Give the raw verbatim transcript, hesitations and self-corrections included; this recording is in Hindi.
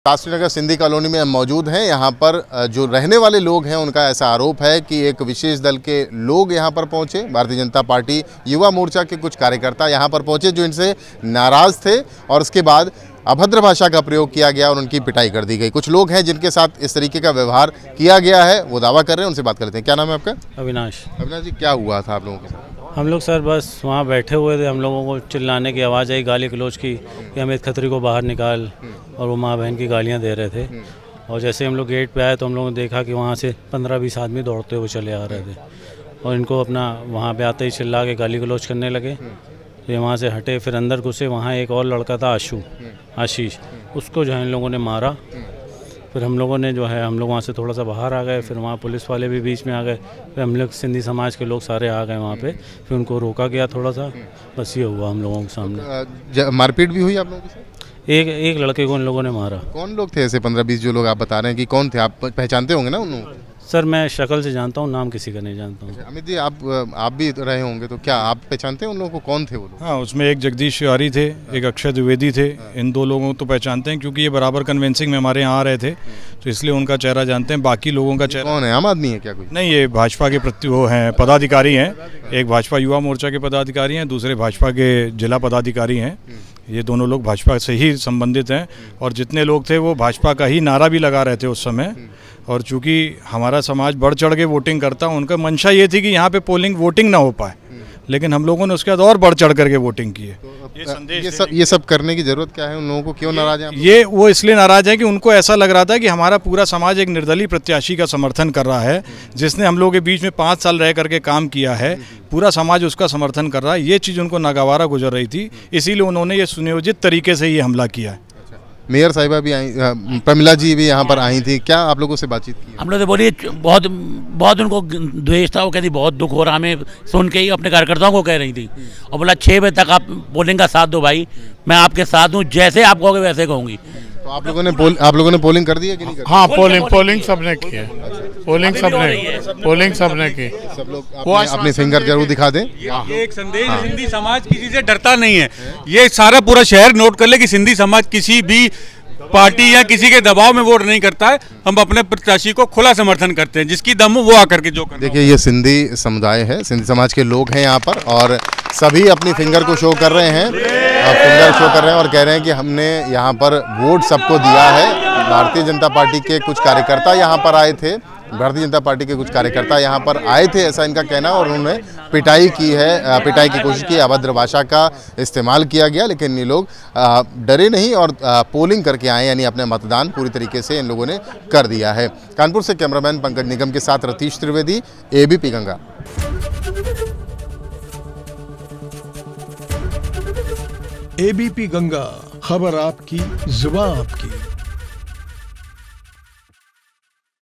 शास्त्री नगर सिंधी कॉलोनी में हम मौजूद हैं। यहाँ पर जो रहने वाले लोग हैं उनका ऐसा आरोप है कि एक विशेष दल के लोग यहाँ पर पहुँचे, भारतीय जनता पार्टी युवा मोर्चा के कुछ कार्यकर्ता यहाँ पर पहुँचे जो इनसे नाराज़ थे और उसके बाद अभद्र भाषा का प्रयोग किया गया और उनकी पिटाई कर दी गई। कुछ लोग हैं जिनके साथ इस तरीके का व्यवहार किया गया है, वो दावा कर रहे हैं, उनसे बात करते हैं। क्या नाम है आपका? अविनाश। अविनाश जी, क्या हुआ था आप लोगों के साथ? हम लोग सर बस वहाँ बैठे हुए थे, हम लोगों को चिल्लाने की आवाज़ आई, गाली गलौज की कि अमित खत्री को बाहर निकाल, और वो माँ बहन की गालियाँ दे रहे थे। और जैसे हम लोग गेट पे आए तो हम लोगों ने देखा कि वहाँ से पंद्रह बीस आदमी दौड़ते हुए चले आ रहे थे और इनको अपना वहाँ पे आते ही चिल्ला के गाली गलौज करने लगे। तो ये वहाँ से हटे, फिर अंदर घुसे। वहाँ एक और लड़का था आशु आशीष, उसको जो है इन लोगों ने मारा। फिर हम लोगों ने जो है हम लोग वहाँ से थोड़ा सा बाहर आ गए, फिर वहाँ पुलिस वाले भी बीच में आ गए, फिर हम लोग सिंधी समाज के लोग सारे आ गए वहाँ पे, फिर उनको रोका गया थोड़ा सा। बस ये हुआ हम लोगों के सामने। मारपीट भी हुई आप लोगों के साथ? एक एक लड़के को इन लोगों ने मारा। कौन लोग थे ऐसे पंद्रह बीस जो लोग आप बता रहे हैं कि कौन थे? आप पहचानते होंगे ना उन? सर मैं शक्ल से जानता हूँ, नाम किसी का नहीं जानता हूँ। अमित जी, आप आप भी रहे होंगे तो क्या आप पहचानते हैं उन लोगों को? कौन थे वो लोग? हाँ, उसमें एक जगदीश तिवारी थे, एक अक्षय द्विवेदी थे। इन दो लोगों को तो पहचानते हैं क्योंकि ये बराबर कन्वेंसिंग में हमारे यहाँ आ रहे थे, तो इसलिए उनका चेहरा जानते हैं। बाकी लोगों का चेहरा कौन है? आम आदमी है क्या कोई? नहीं, ये भाजपा के प्रति वो हैं, पदाधिकारी हैं। एक भाजपा युवा मोर्चा के पदाधिकारी हैं, दूसरे भाजपा के जिला पदाधिकारी हैं। ये दोनों लोग भाजपा से ही संबंधित हैं और जितने लोग थे वो भाजपा का ही नारा भी लगा रहे थे उस समय। और चूंकि हमारा समाज बढ़ चढ़ के वोटिंग करता, उनका मंशा ये थी कि यहाँ पे पोलिंग वोटिंग ना हो पाए, लेकिन हम लोगों ने उसके बाद और बढ़ चढ़ करके वोटिंग की है। ये संदेश ये सब ये सब करने की जरूरत क्या है? उन लोगों को क्यों नाराज हैं? ये वो इसलिए नाराज है कि उनको ऐसा लग रहा था कि हमारा पूरा समाज एक निर्दलीय प्रत्याशी का समर्थन कर रहा है, जिसने हम लोगों के बीच में पाँच साल रह करके काम किया है। पूरा समाज उसका समर्थन कर रहा है। ये चीज़ उनको नागवारा गुजर रही थी, इसीलिए उन्होंने ये सुनियोजित तरीके से ये हमला किया है। मेयर साहिबा भी आई, प्रमिला जी भी यहाँ पर आई थी। क्या आप लोगों से बातचीत की? हम लोग तो बोलिए बहुत बहुत उनको द्वेष था। वो कहती बहुत दुख हो रहा हमें सुन के ही, अपने कार्यकर्ताओं को कह रही थी। और बोला छः बजे तक आप पोलिंग का साथ दो भाई, मैं आपके साथ हूँ, जैसे आप कहोगे वैसे कहूँगी। तो आप लोगों ने पोल आप लोगों ने पोलिंग कर दी है कि नहीं कर? हाँ, पोलिंग पोलिंग सबने की है। पोलिंग सबने पोलिंग सबने की। सब लोग वो अपने फिंगर जरूर दिखा दें। ये एक संदेश, सिंधी समाज किसी से डरता नहीं है। ये सारा पूरा शहर नोट कर ले कि सिंधी समाज किसी भी पार्टी या किसी के दबाव में वोट नहीं करता है। हम अपने प्रत्याशी को खुला समर्थन करते हैं, जिसकी दम वो आकर के जो करता है। देखिए, ये सिंधी समुदाय है, सिंधी समाज के लोग हैं यहाँ पर और सभी अपनी फिंगर को शो कर रहे हैं, फिंगर शो कर रहे हैं और कह रहे हैं कि हमने यहाँ पर वोट सबको दिया है। भारतीय जनता पार्टी के कुछ कार्यकर्ता यहाँ पर आए थे भारतीय जनता पार्टी के कुछ कार्यकर्ता यहाँ पर आए थे, ऐसा इनका कहना, और उन्होंने पिटाई की है, पिटाई की कोशिश की, अभद्र भाषा का इस्तेमाल किया गया। लेकिन ये लोग डरे नहीं और पोलिंग करके आए, यानी अपने मतदान पूरी तरीके से इन लोगों ने कर दिया है। कानपुर से कैमरामैन पंकज निगम के साथ रतीश त्रिवेदी, एबीपी गंगा। एबीपी गंगा, खबर आपकी, जुबान आपकी।